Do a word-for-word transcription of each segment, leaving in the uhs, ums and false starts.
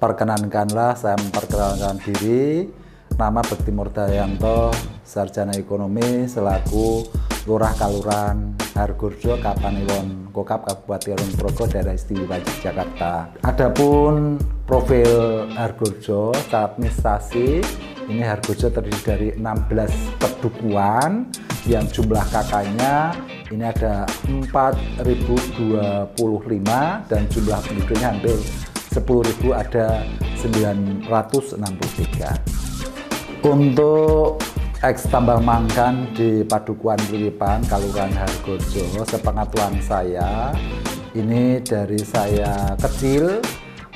perkenankanlah saya memperkenalkan diri. Nama Bekti Murdayanto, sarjana ekonomi selaku Lurah Kaluran Hargorjo, Kapanewon, Kokap Kabupaten Progo, Daerah Istimewa Yogyakarta. Adapun profil Hargorjo secara administrasi, ini Hargorjo terdiri dari enam belas pedukuhan yang jumlah K K-nya ini ada empat ribu dua puluh lima dan jumlah penduduknya hampir sepuluh ribu, ada sembilan ratus enam puluh tiga. Untuk eks tambang mangkan di Padukuhan Kliripan, Kalurahan Hargorjo, sepengetahuan saya, ini dari saya kecil,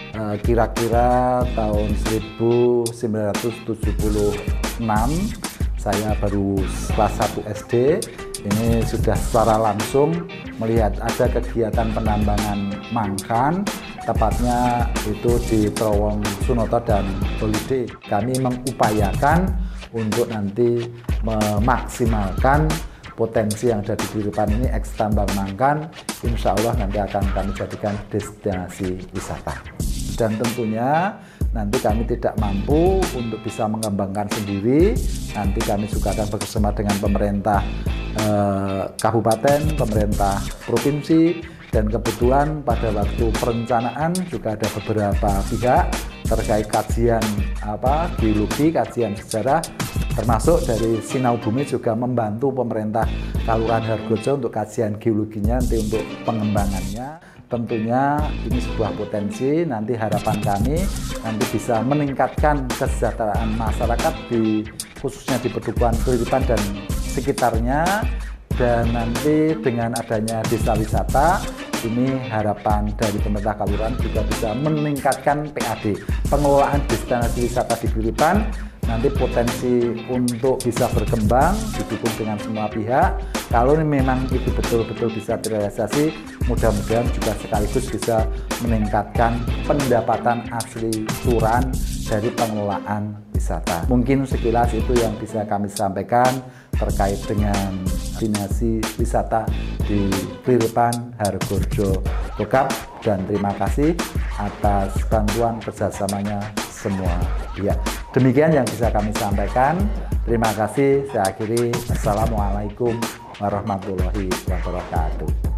kira-kira tahun seribu sembilan ratus tujuh puluh enam, saya baru kelas satu S D, ini sudah secara langsung melihat ada kegiatan penambangan mangkan, tepatnya itu di Terowong Sunoto dan Holide. Kami mengupayakan untuk nanti memaksimalkan potensi yang ada di Kliripan ini, eks tambang mangkan, insya Allah nanti akan kami jadikan destinasi wisata. Dan tentunya nanti kami tidak mampu untuk bisa mengembangkan sendiri, nanti kami juga akan bekerjasama dengan pemerintah eh, kabupaten, pemerintah provinsi, dan kebetulan pada waktu perencanaan juga ada beberapa pihak terkait kajian apa geologi, kajian sejarah, termasuk dari Sinau Bumi juga membantu pemerintah Kalurahan Hargorjo untuk kajian geologinya nanti untuk pengembangannya. Tentunya ini sebuah potensi, nanti harapan kami nanti bisa meningkatkan kesejahteraan masyarakat di khususnya di Padukuhan Kliripan dan sekitarnya. Dan nanti dengan adanya desa wisata, ini harapan dari pemerintah Kalurahan juga bisa meningkatkan P A D, pengelolaan destinasi wisata di Kliripan. Nanti potensi untuk bisa berkembang didukung dengan semua pihak. Kalau ini memang itu betul-betul bisa terrealisasi, mudah-mudahan juga sekaligus bisa meningkatkan pendapatan asli Turan dari pengelolaan wisata. Mungkin sekilas itu yang bisa kami sampaikan terkait dengan destinasi wisata di Kliripan Hargorjo Kokap, dan terima kasih atas bantuan kerjasamanya semua pihak. Demikian yang bisa kami sampaikan. Terima kasih. Saya akhiri. Assalamualaikum warahmatullahi wabarakatuh.